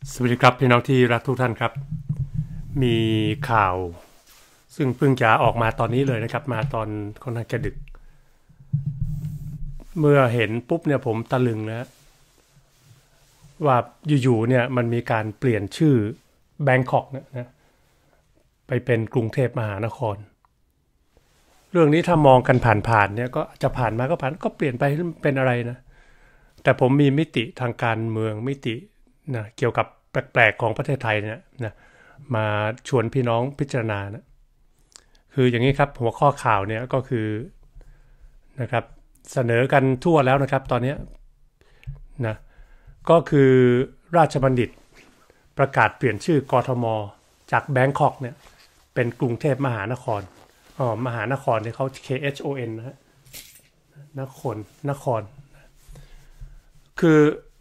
สวัสดีครับพี่น้องที่รักทุกท่านครับมีข่าวซึ่งเพิ่งจะออกมาตอนนี้เลยนะครับมาตอนค่อนข้างจะดึกเมื่อเห็นปุ๊บเนี่ยผมตะลึงนะว่าอยู่ๆเนี่ยมันมีการเปลี่ยนชื่อแบงคอกนะไปเป็นกรุงเทพมหานครเรื่องนี้ถ้ามองกันผ่านๆเนี่ยก็จะผ่านมาก็ผ่านก็เปลี่ยนไปเป็นอะไรนะแต่ผมมีมิติทางการเมืองมิตินะเกี่ยวกับแปลกๆของประเทศไทยเนี่ยนะมาชวนพี่น้องพิจารณานะคืออย่างนี้ครับหัวข้อข่าวเนี่ยก็คือนะครับเสนอกันทั่วแล้วนะครับตอนนี้นะก็คือราชบัณฑิตประกาศเปลี่ยนชื่อกทมจากแบงคอกเนี่ยเป็นกรุงเทพมหานครมหานครเนี่ยเขา KHON นะฮะนครคือ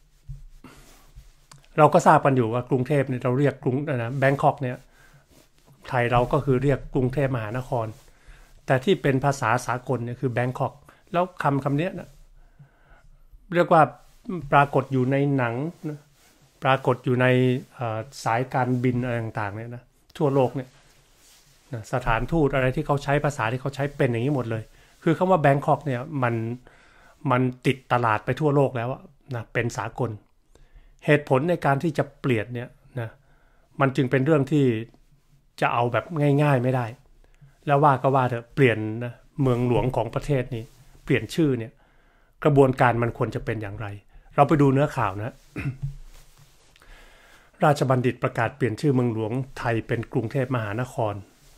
เราก็ทราบกันอยู่ว่ากรุงเทพเนี่ยเราเรียกกรุงนะแบงคอกเนี่ยไทยเราก็คือเรียกกรุงเทพมหานครแต่ที่เป็นภาษาสากลเนี่ยคือแบงคอกแล้วคำนี้นะเรียกว่าปรากฏอยู่ในหนังนะปรากฏอยู่ในสายการบินอะไรต่างๆเนี่ยนะทั่วโลกเนี่ยนะสถานทูตอะไรที่เขาใช้ภาษาที่เขาใช้เป็นอย่างนี้หมดเลยคือคำว่าแบงคอกเนี่ยมันติดตลาดไปทั่วโลกแล้วนะเป็นสากลเหตุผลในการที่จะเปลี่ยนเนี่ยนะมันจึงเป็นเรื่องที่จะเอาแบบง่ายๆไม่ได้แล้วว่าก็ว่าเถอะเปลี่ยนนะเมืองหลวงของประเทศนี้เปลี่ยนชื่อเนี่ยกระบวนการมันควรจะเป็นอย่างไรเราไปดูเนื้อข่าวนะ ราชบัณฑิตประกาศเปลี่ยนชื่อเมืองหลวงไทยเป็นกรุงเทพมหานคร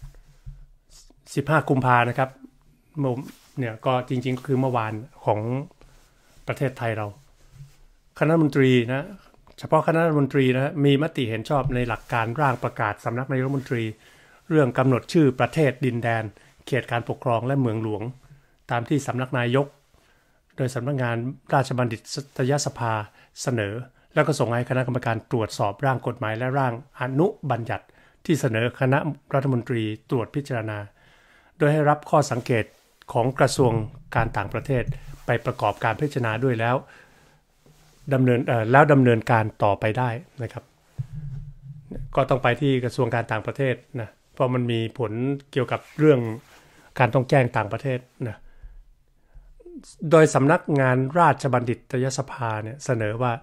15 กุมภานะครับเนี่ยก็จริงๆก็คือเมื่อวานของประเทศไทยเราคณะรัฐมนตรีนะเฉพาะคณะรัฐมนตรีนะมีมติเห็นชอบในหลักการร่างประกาศสำนักนายกรัฐมนตรีเรื่องกำหนดชื่อประเทศดินแดนเขตการปกครองและเมืองหลวงตามที่สำนักนายกโดยสำนักงานราชบัณฑิตยสภาเสนอแล้วก็ส่งให้คณะกรรมการตรวจสอบร่างกฎหมายและร่างอนุบัญญัติที่เสนอคณะรัฐมนตรีตรวจพิจารณาโดยให้รับข้อสังเกตของกระทรวงการต่างประเทศไปประกอบการพิจารณาด้วยแล้วดำเนินการต่อไปได้นะครับก็ต้องไปที่กระทรวงการต่างประเทศนะเพราะมันมีผลเกี่ยวกับเรื่องการต้องแจ้งต่างประเทศนะโดยสำนักงานราชบัณฑิตยสภาเนี่ยเสนอว่า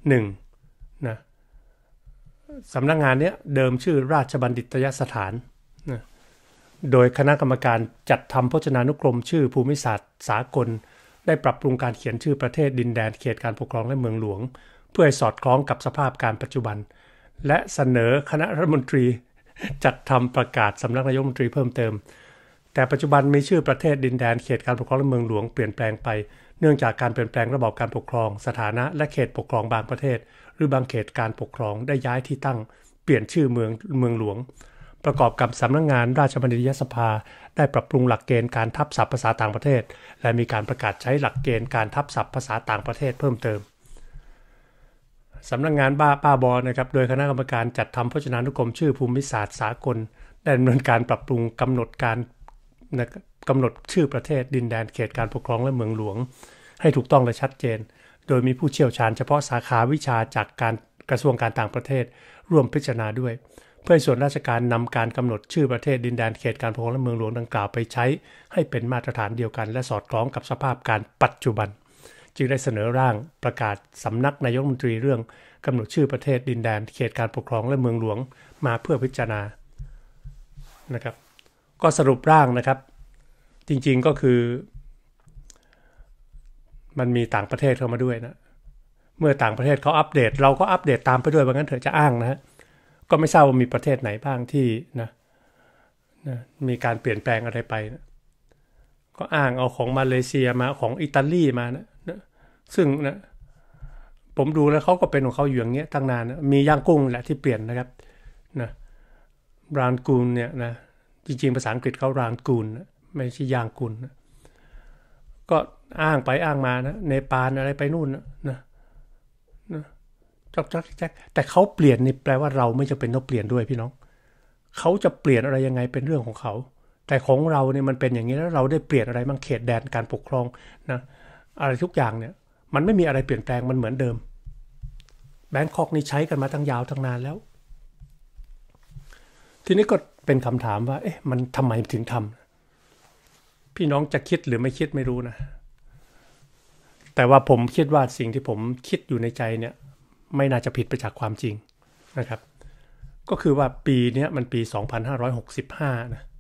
1นะสำนักงานเนี้ยเดิมชื่อราชบัณฑิตยสถานนะโดยคณะกรรมการจัดทำพจนานุกรมชื่อภูมิศาสตร์สากลได้ปรับปรุงการเขียนชื่อประเทศดินแดนเขตการปกครองและเมืองหลวงเพื่อให้สอดคล้องกับสภาพการปัจจุบันและเสนอคณะรัฐมนตรีจัดทำประกาศสำนักนายกรัฐมนตรีเพิ่มเติมแต่ปัจจุบันมีชื่อประเทศดินแดนเขตการปกครองและเมืองหลวงเปลี่ยนแปลงไปเนื่องจากการเปลี่ยนแปลงระบอบการปกครองสถานะและเขตปกครองบางประเทศหรือบางเขตการปกครองได้ย้ายที่ตั้งเปลี่ยนชื่อเมืองหลวงประกอบกับสำนักงานราชบัณฑิตยสภาได้ปรับปรุงหลักเกณฑ์การทับศัพท์ภาษาต่างประเทศและมีการประกาศใช้หลักเกณฑ์การทับศัพท์ภาษาต่างประเทศเพิ่มเติมสำนักงานป้าบอนะครับโดยคณะกรรมการจัดทำพจนานุกรมชื่อภูมิศาสตร์สากลได้ดำเนินการปรับปรุงกำหนดชื่อประเทศดินแดนเขตการปกครองและเมืองหลวงให้ถูกต้องและชัดเจนโดยมีผู้เชี่ยวชาญเฉพาะสาขาวิชาจากการกระทรวงการต่างประเทศร่วมพิจารณาด้วยเพื่อให้ส่วนราชการนำการกำหนดชื่อประเทศดินแดนเขตการปกครองและเมืองหลวงดังกล่าวไปใช้ให้เป็นมาตรฐานเดียวกันและสอดคล้องกับสภาพการปัจจุบันจึงได้เสนอร่างประกาศสำนักนายกรัฐมนตรีเรื่องกำหนดชื่อประเทศดินแดนเขตการปกครองและเมืองหลวงมาเพื่อพิจารณานะครับก็สรุปร่างนะครับจริงๆก็คือมันมีต่างประเทศเข้ามาด้วยนะเมื่อต่างประเทศเขาอัปเดตเราก็อัปเดตตามไปด้วยว่างั้นเถอะจะอ้างนะฮะก็ไม่ทราบว่ามีประเทศไหนบ้างที่นะมีการเปลี่ยนแปลงอะไรไปนะก็อ้างเอาของมาเลเซียมาของอิตาลีมานะซึ่งนะผมดูแล้วเขาก็เป็นของเขาอยู่อย่างเงี้ยตั้งนานนะมีย่างกุ้งแหละที่เปลี่ยนนะครับนะรานกูนเนี่ยนะจริงๆภาษาอังกฤษเขารานกูนนะไม่ใช่ย่างกุนนะก็อ้างไปอ้างมานะเนปาลอะไรไปนู่นนะจักแต่เขาเปลี่ยนนี่แปลว่าเราไม่จำเป็นต้องเปลี่ยนด้วยพี่น้องเขาจะเปลี่ยนอะไรยังไงเป็นเรื่องของเขาแต่ของเราเนี่ยมันเป็นอย่างนี้แล้วเราได้เปลี่ยนอะไรบ้างเขตแดนการปกครองนะอะไรทุกอย่างเนี่ยมันไม่มีอะไรเปลี่ยนแปลงมันเหมือนเดิมแบงคอกนี่ใช้กันมาตั้งยาวตั้งนานแล้วทีนี้ก็เป็นคำถามว่าเอ๊ะมันทำไมถึงทำพี่น้องจะคิดหรือไม่คิดไม่รู้นะแต่ว่าผมคิดว่าสิ่งที่ผมคิดอยู่ในใจเนี่ยไม่น่าจะผิดไปจากความจริงนะครับก็คือว่าปีนี้มันปี2565นะ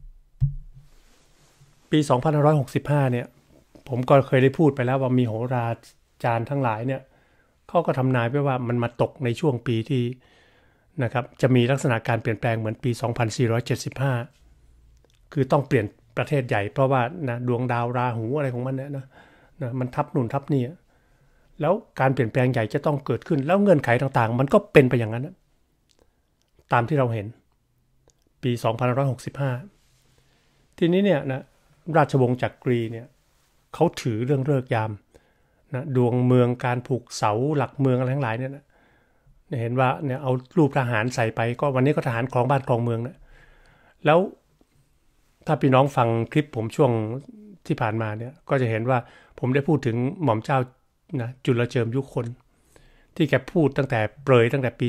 ปี2565เนี่ยผมก็เคยได้พูดไปแล้วว่ามีโหราจารย์ทั้งหลายเนี่ยเขาก็ทำนายไว้ว่ามันมาตกในช่วงปีที่นะครับจะมีลักษณะการเปลี่ยนแปลงเหมือนปี2475คือต้องเปลี่ยนประเทศใหญ่เพราะว่านะดวงดาวราหูอะไรของมันเนี่ยนะมันทับนู่นทับนี่แล้วการเปลี่ยนแปลงใหญ่จะต้องเกิดขึ้นแล้วเงื่อนไขต่างๆมันก็เป็นไปอย่างนั้นนะตามที่เราเห็นปี2565ทีนี้เนี่ยนะราชวงศ์จักรีเนี่ยเขาถือเรื่องฤกษ์ยามนะดวงเมืองการผูกเสาหลักเมืองอะไรทั้งหลายเนี่ยนะเห็นว่าเนี่ยเอารูปทหารใส่ไปก็วันนี้ก็ทหารครองบ้านครองเมืองนะแล้วถ้าพี่น้องฟังคลิปผมช่วงที่ผ่านมาเนี่ยก็จะเห็นว่าผมได้พูดถึงหม่อมเจ้านะจุลเจิมยุคนที่แกพูดตั้งแต่ปี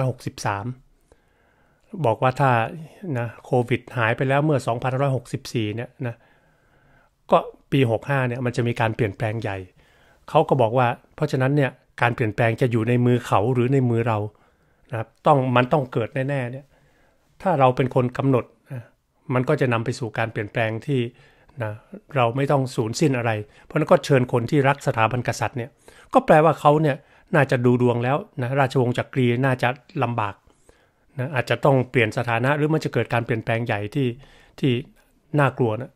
2563บอกว่าถ้านะโควิดหายไปแล้วเมื่อ2564เนี่ยนะก็ปี65เนี่ยมันจะมีการเปลี่ยนแปลงใหญ่เขาก็บอกว่าเพราะฉะนั้นเนี่ยการเปลี่ยนแปลงจะอยู่ในมือเขาหรือในมือเรานะครับมันต้องเกิดแน่ๆเนี่ยถ้าเราเป็นคนกำหนดมันก็จะนำไปสู่การเปลี่ยนแปลงที่นะเราไม่ต้องสูญสิ้นอะไรเพราะนั้นก็เชิญคนที่รักสถาบันกษัตริย์เนี่ยก็แปลว่าเขาเนี่ยน่าจะดูดวงแล้วนะราชวงศ์จักรีน่าจะลำบากนะอาจจะต้องเปลี่ยนสถานะหรือมันจะเกิดการเปลี่ยนแปลงใหญ่ที่น่ากลัวนะ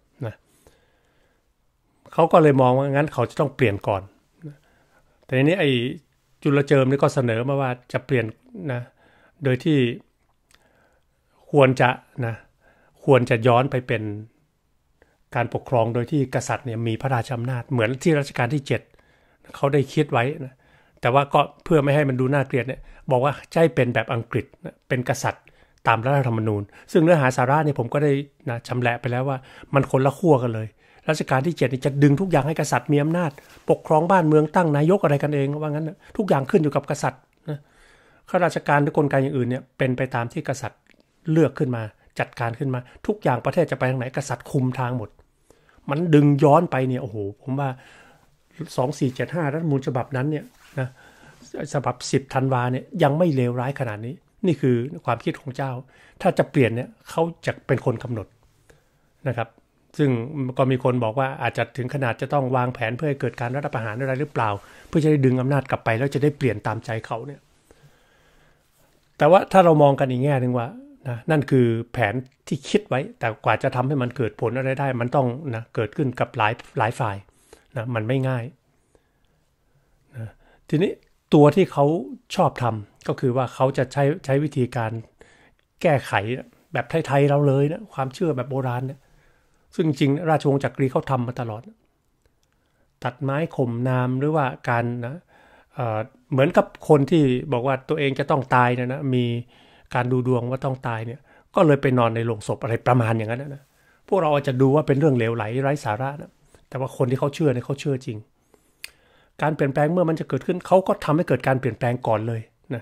เขาก็เลยมองว่างั้นเขาจะต้องเปลี่ยนก่อนแต่ทีนี้ไอ้จุลเจิมนี่ก็เสนอมาว่าจะเปลี่ยนนะโดยที่ควรจะย้อนไปเป็นการปกครองโดยที่กษัตริย์เนี่ยมีพระราชอำนาจเหมือนที่รัชกาลที่7เขาได้คิดไว้นะแต่ว่าก็เพื่อไม่ให้มันดูน่าเกลียดเนี่ยบอกว่าใช่เป็นแบบอังกฤษเป็นกษัตริย์ตามรัฐธรรมนูญซึ่งเนื้อหาสาระเนี่ยผมก็ได้นะชำแหละไปแล้วว่ามันคนละขั้วกันเลยรัชกาลที่7นี่จะดึงทุกอย่างให้กษัตริย์มีอำนาจปกครองบ้านเมืองตั้งนายกอะไรกันเองว่างั้นนะทุกอย่างขึ้นอยู่กับกษัตริย์นะข้าราชการหรือกลไกอย่างอื่นเนี่ยเป็นไปตามที่กษัตริย์เลือกขึ้นมาจัดการขึ้นมาทุกอย่างประเทศจะไปทางไหนกษัตริย์คุมทางหมดมันดึงย้อนไปเนี่ยโอ้โหผมว่า2475รัฐธรรมนูญฉบับนั้นเนี่ยนะฉบับ10ธันวาเนี่ยยังไม่เลวร้ายขนาดนี้นี่คือความคิดของเจ้าถ้าจะเปลี่ยนเนี่ยเขาจะเป็นคนกำหนดนะครับซึ่งก็มีคนบอกว่าอาจจะถึงขนาดจะต้องวางแผนเพื่อให้เกิดการรัฐประหารอะไรหรือเปล่าเพื่อจะได้ดึงอำนาจกลับไปแล้วจะได้เปลี่ยนตามใจเขาเนี่ยแต่ว่าถ้าเรามองกันอีกแง่นึงว่านั่นคือแผนที่คิดไว้แต่กว่าจะทำให้มันเกิดผลอะไรได้มันต้องนะเกิดขึ้นกับหลายฝ่ายนะมันไม่ง่ายนะทีนี้ตัวที่เขาชอบทำก็คือว่าเขาจะใช้วิธีการแก้ไขแบบไทยๆเราเลยนะความเชื่อแบบโบราณเนี่ยซึ่งจริงราชวงศ์จักรีเขาทำมาตลอดตัดไม้ข่มนามหรือว่าการนะเหมือนกับคนที่บอกว่าตัวเองจะต้องตายนะมีการดูดวงว่าต้องตายเนี่ยก็เลยไปนอนในโลงศพอะไรประมาณอย่างนั้นนะพวกเราอาจจะดูว่าเป็นเรื่องเลวไหลไร้สาระนะแต่ว่าคนที่เขาเชื่อเนี่ยเขาเชื่อจริงการเปลี่ยนแปลงเมื่อมันจะเกิดขึ้นเขาก็ทำให้เกิดการเปลี่ยนแปลงก่อนเลยนะ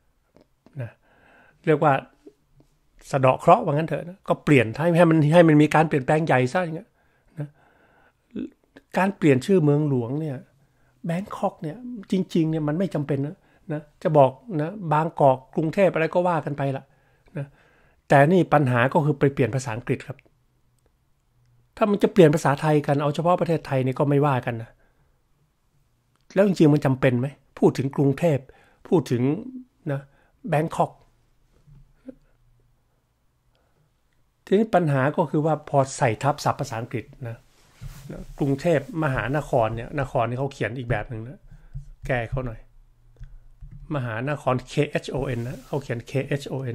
เรียกว่าสะเดาะเคราะห์ว่างั้นเถอะนะก็เปลี่ยนให้มันมีการเปลี่ยนแปลงใหญ่ซะอย่างเงี้ยนะการเปลี่ยนชื่อเมืองหลวงเนี่ยแบงคอกเนี่ยจริงๆเนี่ยมันไม่จำเป็นนะจะบอกนะบางกอกกรุงเทพอะไรก็ว่ากันไปละนะแต่นี่ปัญหาก็คือไปเปลี่ยนภาษาอังกฤษครับถ้ามันจะเปลี่ยนภาษาไทยกันเอาเฉพาะประเทศไทยนี่ก็ไม่ว่ากันนะแล้วจริงๆมันจำเป็นไหมพูดถึงกรุงเทพพูดถึงนะแบงคอกทีนี้ปัญหาก็คือว่าพอใส่ทับศัพท์ภาษาอังกฤษนะกรุงเทพมหานครเนี่ยนครนี่เขาเขียนอีกแบบหนึ่งนะแก้เขาหน่อยมหานคร KHON นะเขาเขียน KHON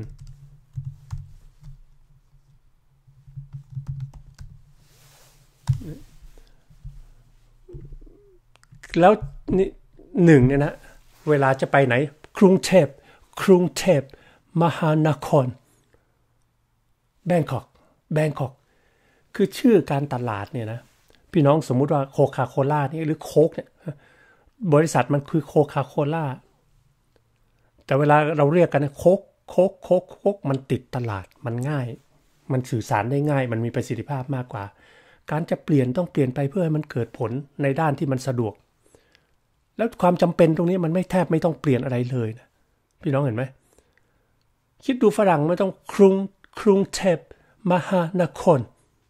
แล้วนี่หนึ่งเนี่ยนะเวลาจะไปไหนกรุงเทพมหานครแบงคอกคือชื่อการตลาดเนี่ยนะพี่น้องสมมุติว่าโคคาโคล่านี่หรือโค้กเนี่ยบริษัทมันคือโคคาโคล่าแต่เวลาเราเรียกกันโคกโคกมันติดตลาดมันง่ายมันสื่อสารได้ง่ายมันมีประสิทธิภาพมากกว่าการจะเปลี่ยนต้องเปลี่ยนไปเพื่อให้มันเกิดผลในด้านที่มันสะดวกแล้วความจำเป็นตรงนี้มันไม่แทบไม่ต้องเปลี่ยนอะไรเลยนะพี่น้องเห็นไหมคิดดูฝรั่งไม่ต้องกรุงเทพมหานคร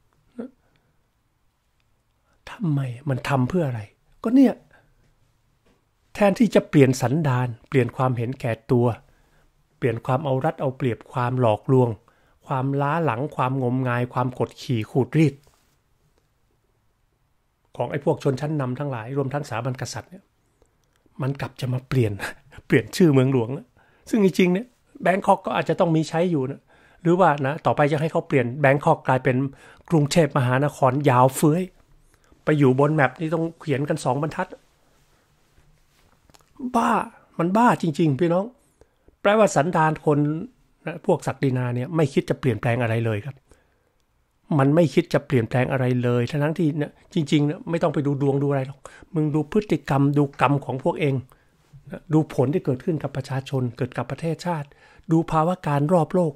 ทำไมมันทำเพื่ออะไรก็เนี่ยแทนที่จะเปลี่ยนสันดานเปลี่ยนความเห็นแก่ตัวเปลี่ยนความเอารัดเอาเปรียบความหลอกลวงความล้าหลังความงมงายความกดขี่ขูดรีดของไอ้พวกชนชั้นนำทั้งหลายรวมทั้งสถาบันกษัตริย์เนี่ยมันกลับจะมาเปลี่ยนชื่อเมืองหลวงนะซึ่งจริงๆเนี่ยแบงคอกก็อาจจะต้องมีใช้อยู่นะหรือว่านะต่อไปจะให้เขาเปลี่ยนแบงคอกกลายเป็นกรุงเทพมหานครยาวเฟื้อยไปอยู่บนแมปนี่ต้องเขียนกัน2 บรรทัดบ้ามันบ้าจริงๆพี่น้องแปลว่าสันดานคนนะพวกศักดินาเนี่ยไม่คิดจะเปลี่ยนแปลงอะไรเลยครับมันไม่คิดจะเปลี่ยนแปลงอะไรเลยทั้งที่เนี่ยจริงๆเนี่ยไม่ต้องไปดูดวงดูอะไรหรอกมึงดูพฤติกรรมดูกรรมของพวกเองดูผลที่เกิดขึ้นกับประชาชนเกิดกับประเทศชาติดูภาวะการรอบโลก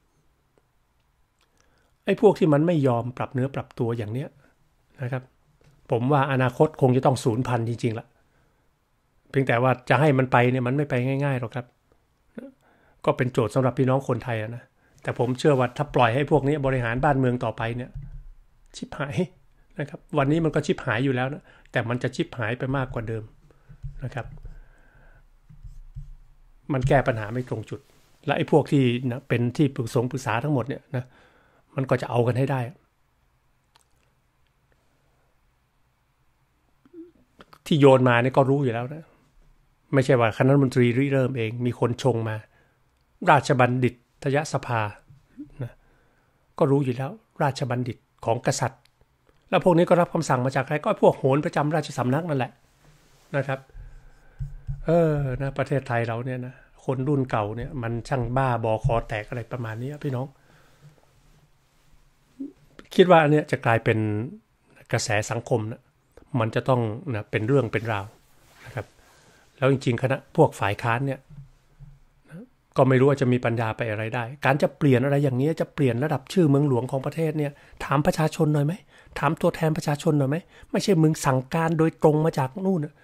ไอ้พวกที่มันไม่ยอมปรับเนื้อปรับตัวอย่างเนี้ยนะครับผมว่าอนาคตคงจะต้องสูญพันธุ์จริงๆละเพียงแต่ว่าจะให้มันไปเนี่ยมันไม่ไปง่ายๆหรอกครับก็เป็นโจทย์สำหรับพี่น้องคนไทยนะแต่ผมเชื่อว่าถ้าปล่อยให้พวกนี้บริหารบ้านเมืองต่อไปเนี่ยชิบหายนะครับวันนี้มันก็ชิบหายอยู่แล้วนะแต่มันจะชิบหายไปมากกว่าเดิมนะครับมันแก้ปัญหาไม่ตรงจุดและไอ้พวกที่นะเป็นที่ปรึกษาทั้งหมดเนี่ยนะมันก็จะเอากันให้ได้ที่โยนมาเนี่ยก็รู้อยู่แล้วนะไม่ใช่ว่าคณะรัฐมนตรีริเริ่มเองมีคนชงมาราชบัณฑิตยสภานะก็รู้อยู่แล้วราชบัณฑิตของกษัตริย์แล้วพวกนี้ก็รับคำสั่งมาจากใครก็พวกโหรประจำราชสำนักนั่นแหละนะครับนะประเทศไทยเราเนี่ยนะคนรุ่นเก่าเนี่ยมันช่างบ้าบอคอแตกอะไรประมาณนี้พี่น้องคิดว่าอันเนี้ยจะกลายเป็นกระแสสังคมนะมันจะต้องนะเป็นเรื่องเป็นราวนะครับแล้วจริงๆคณะพวกฝ่ายค้านเนี่ยก็ไม่รู้ว่าจะมีปัญญาไปอะไรได้การจะเปลี่ยนอะไรอย่างนี้จะเปลี่ยนระดับชื่อเมืองหลวงของประเทศเนี่ยถามประชาชนหน่อยไหมถามตัวแทนประชาชนหน่อยไหมไม่ใช่มึงสั่งการโดยตรงมาจากนู่นนะ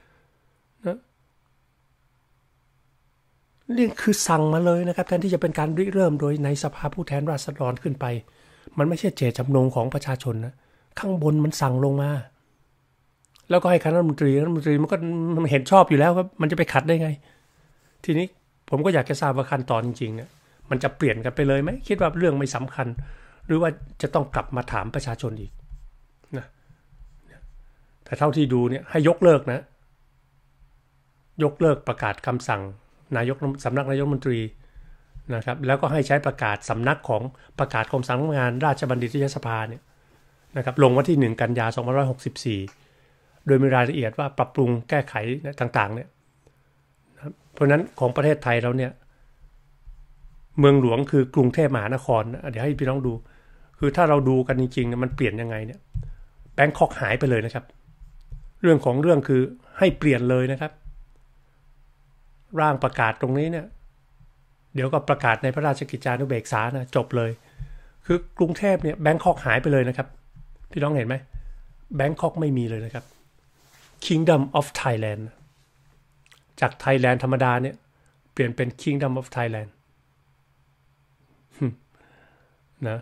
นี่คือสั่งมาเลยนะครับแทนที่จะเป็นการริเริ่มโดยในสภาผู้แทนราษฎรขึ้นไปมันไม่ใช่เจตจำนงของประชาชนนะข้างบนมันสั่งลงมาแล้วก็ให้คณะรัฐมนตรีมันก็มันเห็นชอบอยู่แล้วครับมันจะไปขัดได้ไงทีนี้ผมก็อยากจะทราบว่าขั้นตอนจริงๆเนี่ยมันจะเปลี่ยนกันไปเลยไหมคิดว่าเรื่องไม่สำคัญหรือว่าจะต้องกลับมาถามประชาชนอีกนะแต่เท่าที่ดูเนี่ยให้ยกเลิกนะยกเลิกประกาศคำสั่งนายกสำนักนายกรัฐมนตรีนะครับแล้วก็ให้ใช้ประกาศสำนักของประกาศของสำนักงานราชบัณฑิตยสภาเนี่ยนะครับลงวันที่1 กันยายน 2564โดยมีรายละเอียดว่าปรับปรุงแก้ไขต่างๆเนี่ยเพราะนั้นของประเทศไทยเราเนี่ยเมืองหลวงคือกรุงเทพมหานครเดี๋ยวให้พี่น้องดูคือถ้าเราดูกันจริงๆมันเปลี่ยนยังไงเนี่ยแบงคอกหายไปเลยนะครับเรื่องของเรื่องคือให้เปลี่ยนเลยนะครับร่างประกาศตรงนี้เนี่ยเดี๋ยวก็ประกาศในพระราชกิจจานุเบกษานะจบเลยคือกรุงเทพเนี่ยแบงคอกหายไปเลยนะครับพี่น้องเห็นไหมแบงคอกไม่มีเลยนะครับ Kingdom of Thailand จากไทยแลนด์ธรรมดาเนี่ยเปลี่ยนเป็น Kingdom of Thailand นะ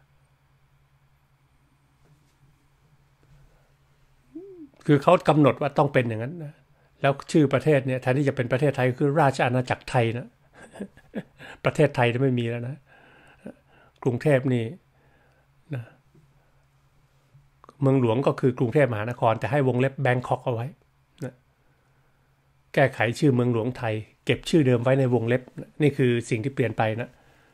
คือเขากำหนดว่าต้องเป็นอย่างนั้นนะแล้วชื่อประเทศเนี่ยแทนที่จะเป็นประเทศไทยคือราชอาณาจักรไทยนะประเทศไทยไม่มีแล้วนะกรุงเทพนี่นะเมืองหลวงก็คือกรุงเทพมหานครแต่ให้วงเล็บแบงคอกเอาไว้นะแก้ไขชื่อเมืองหลวงไทยเก็บชื่อเดิมไว้ในวงเล็บนี่คือสิ่งที่เปลี่ยนไปนะ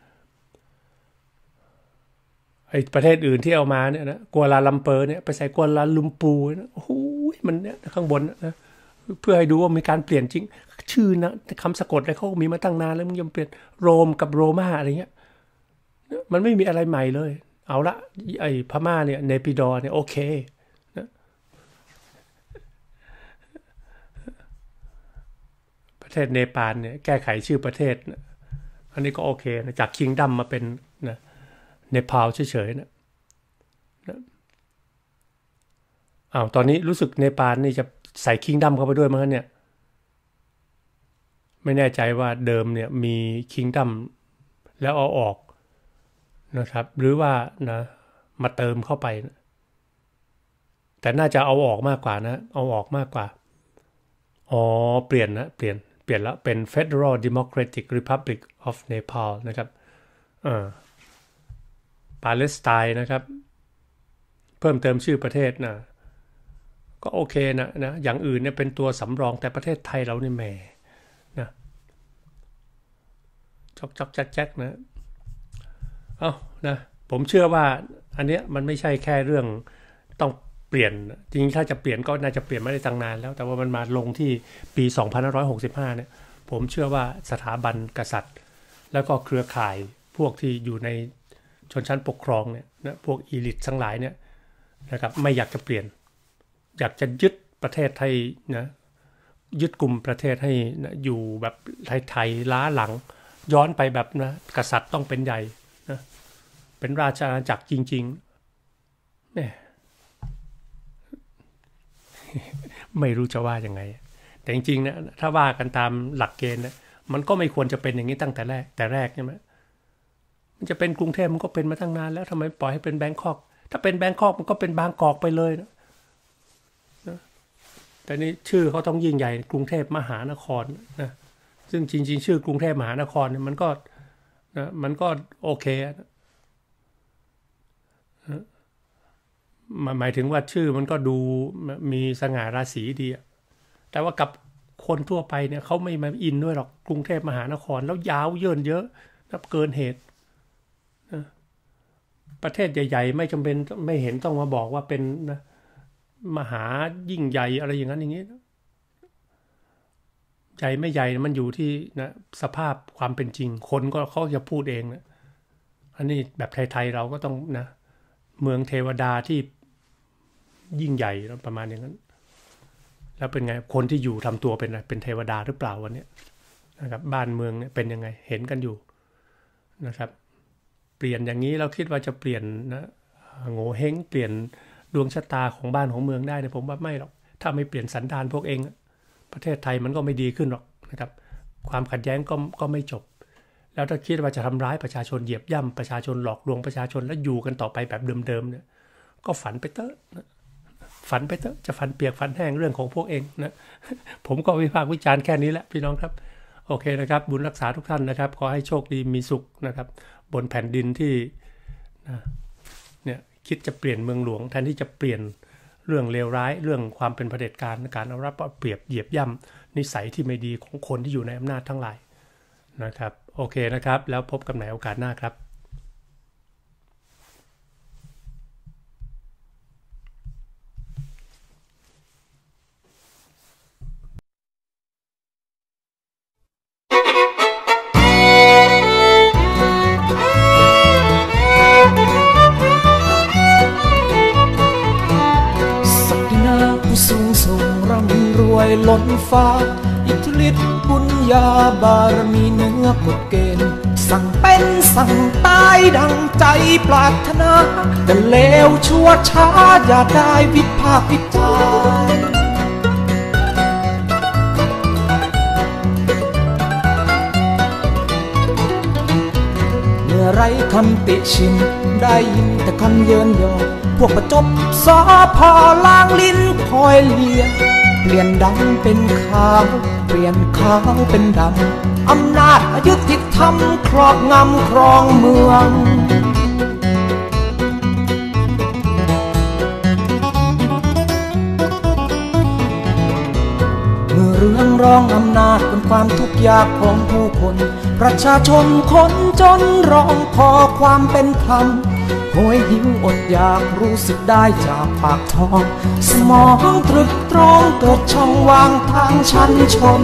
ไอ้ประเทศอื่นที่เอามาเนี่ยนะกัวลาลัมเปอร์เนี่ยไปใส่กัวลาลุมปูนะโอ้โหมันเนี่ยข้างบนนะเพื่อให้ดูว่ามีการเปลี่ยนจริงชื่อนะคำสะกดอะไรเขามีมาตั้งนานแล้วมึงยังเปลี่ยนโรมกับโรม่าอะไรเงี้ยมันไม่มีอะไรใหม่เลยเอาละไอ้พม่าเนี่ยเนปิดอร์เนี่ยโอเคนะประเเทศเนปาลเนี่ยแก้ไขชื่อประเทศอันนี้ก็โอเคนะจากคิงดัมมาเป็นนะเนปาลเฉยๆนะตอนนี้รู้สึกเนปาลนี่จะใส่คิงดัมเข้าไปด้วยมั้งเนี่ยไม่แน่ใจว่าเดิมเนี่ยมีคิงดัมแล้วเอาออกนะครับหรือว่านะมาเติมเข้าไปนะแต่น่าจะเอาออกมากกว่านะเอาออกมากกว่าเปลี่ยนแล้วเป็น Federal Democratic Republic of Nepal นะครับปาเลสไตน์นะครับเพิ่มเติมชื่อประเทศนะก็โอเคนะอย่างอื่นเนี่ยเป็นตัวสำรองแต่ประเทศไทยเราเนี่ยแหมนะจอกแจ๊กนะนะผมเชื่อว่าอันเนี้ยมันไม่ใช่แค่เรื่องต้องเปลี่ยนจริงๆถ้าจะเปลี่ยนก็น่าจะเปลี่ยนไม่ได้ตั้งนานแล้วแต่ว่ามันมาลงที่ปี2565เนี่ยผมเชื่อว่าสถาบันกษัตริย์แล้วก็เครือข่ายพวกที่อยู่ในชนชั้นปกครองเนี่ยนะพวกอีลิททั้งหลายเนี่ยนะครับไม่อยากจะเปลี่ยนอยากจะยึดประเทศไทยนะยึดกลุ่มประเทศให้นะอยู่แบบไทยล้าหลังย้อนไปแบบนะกษัตริย์ต้องเป็นใหญ่นะเป็นราชอาณาจักรจริงๆเนี่ยไม่รู้จะว่ายังไงแต่จริงๆนะถ้าว่ากันตามหลักเกณฑ์นะมันก็ไม่ควรจะเป็นอย่างนี้ตั้งแต่แรกใช่ไหมมันจะเป็นกรุงเทพมันก็เป็นมาตั้งนานแล้วทำไมปล่อยให้เป็นแบงคอกถ้าเป็นแบงคอกมันก็เป็นบางกอกไปเลยนะแต่นี่ชื่อเขาต้องยิ่งใหญ่กรุงเทพมหานครนะซึ่งจริงๆชื่อกรุงเทพมหานครเนี่ยมันก็โอเคนะหมายถึงว่าชื่อมันก็ดูมีสง่าราศีดีแต่ว่ากับคนทั่วไปเนี่ยเขาไม่มาอินด้วยหรอกกรุงเทพมหานครแล้วยาวเยินเยอะนับเกินเหตุนะประเทศใหญ่ๆไม่จำเป็นไม่เห็นต้องมาบอกว่าเป็นนะมหายิ่งใหญ่อะไรอย่างนั้นอย่างนี้ใหญ่ไม่ใหญ่มันอยู่ที่นะสภาพความเป็นจริงคนก็เขาจะพูดเองนะอันนี้แบบไทยๆเราก็ต้องนะเมืองเทวดาที่ยิ่งใหญ่ประมาณอย่างนั้นแล้วเป็นไงคนที่อยู่ทำตัวเป็นอะไรเป็นเทวดาหรือเปล่าวันนี้นะครับบ้านเมืองเนี่ยเป็นยังไงเห็นกันอยู่นะครับเปลี่ยนอย่างนี้เราคิดว่าจะเปลี่ยนนะโง่เฮงเปลี่ยนดวงชะตาของบ้านของเมืองได้เนี่ยผมว่าไม่หรอกถ้าไม่เปลี่ยนสันดานพวกเองประเทศไทยมันก็ไม่ดีขึ้นหรอกนะครับความขัดแย้งก็ไม่จบแล้วถ้าคิดว่าจะทำร้ายประชาชนเหยียบย่ำประชาชนหลอกลวงประชาชนแล้วอยู่กันต่อไปแบบเดิมๆเนี่ยก็ฝันไปเถอะจะฝันเปียกฝันแห้งเรื่องของพวกเองนะผมก็วิพากษ์วิจารณ์แค่นี้แหละพี่น้องครับโอเคนะครับบุญรักษาทุกท่านนะครับขอให้โชคดีมีสุขนะครับบนแผ่นดินที่เนี่ยคิดจะเปลี่ยนเมืองหลวงแทนที่จะเปลี่ยนเรื่องเลวร้ายเรื่องความเป็นเผด็จการการเอารัดเอาเปรียบเหยียบย่ำนิสัยที่ไม่ดีของคนที่อยู่ในอำนาจทั้งหลายนะครับโอเคนะครับแล้วพบกันใหม่โอกาสหน้าครับสูงส่งร่ำรวยล้นฟ้าอิทธิฤทธิ์บุญญาบารมีเหนือกฎเกณฑ์สั่งเป็นสั่งตายดังใจปรารถนาแต่เลวชั่วช้าอย่าได้วิพากษ์วิจารณ์เมื่อไรคำติชินได้ยินแต่คำเยินยอพวกประจบสอพอล้างลิ้นคอยเลียเปลี่ยนดำเป็นขาวเปลี่ยนขาวเป็นดำอำนาจอยุติธรรมครอบงำครองเมืองเมื่อเรื่องร้องอำนาจเป็นความทุกข์ยากของผู้คนประชาชนคนจนร้องขอความเป็นธรรมโหยหิวอดอยากรู้สึกได้จากปากท้องสมองตรึกตรองเกิดช่องว่างทางชั้นชน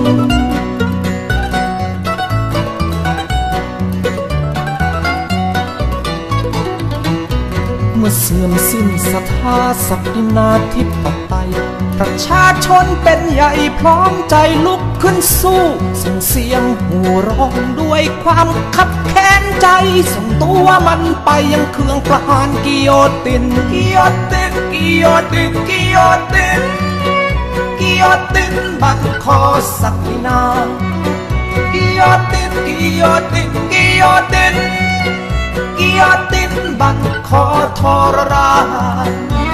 เมื่อเสื่อมสิ้นศรัทธาศักดินาธิปไตยประชาชนเป็นใหญ่พร้อมใจลุกขึ้นสู้ส่งเสียงหูร้องด้วยความคับแค้นใจส่งตัวมันไปยังเครื่องประหารกิโยตินกิโยตินกิโยตินกิโยตินกิโยตินบังคอศักดินากิโยตินกิโยตินกิโยตินกิโยตินบังคอทรราช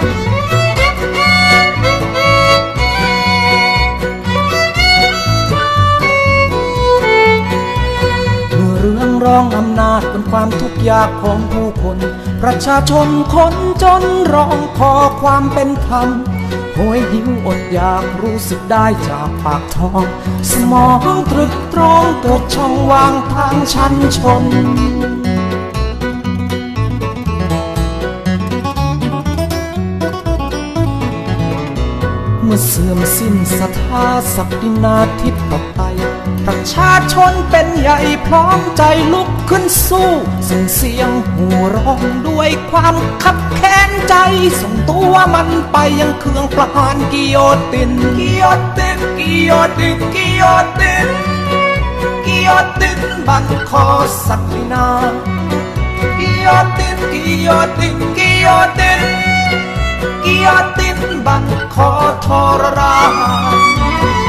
ร้องอำนาจบนความทุกข์ยากของผู้คนประชาชนคนจนร้องขอความเป็นธรรมโหยหิวอดอยากรู้สึกได้จากปากท้องสมองตรึกตรองเกิดช่องว่างทางชั้นชนเมื่อเสื่อมสิ้นศรัทธาศักดินาธิปไตยประชาชนเป็นใหญ่พร้อมใจลุกขึ้นสู้ส่งเสียงหูร้องด้วยความคับแค้นใจส่งตัวมันไปยังเครื่องประหารกิโยตินกิโยตินกิโยตินกิโยตินกิโยตินบังคอศักดินากิโยตินกิโยตินกิโยตินกิโยตินบังคอทรราช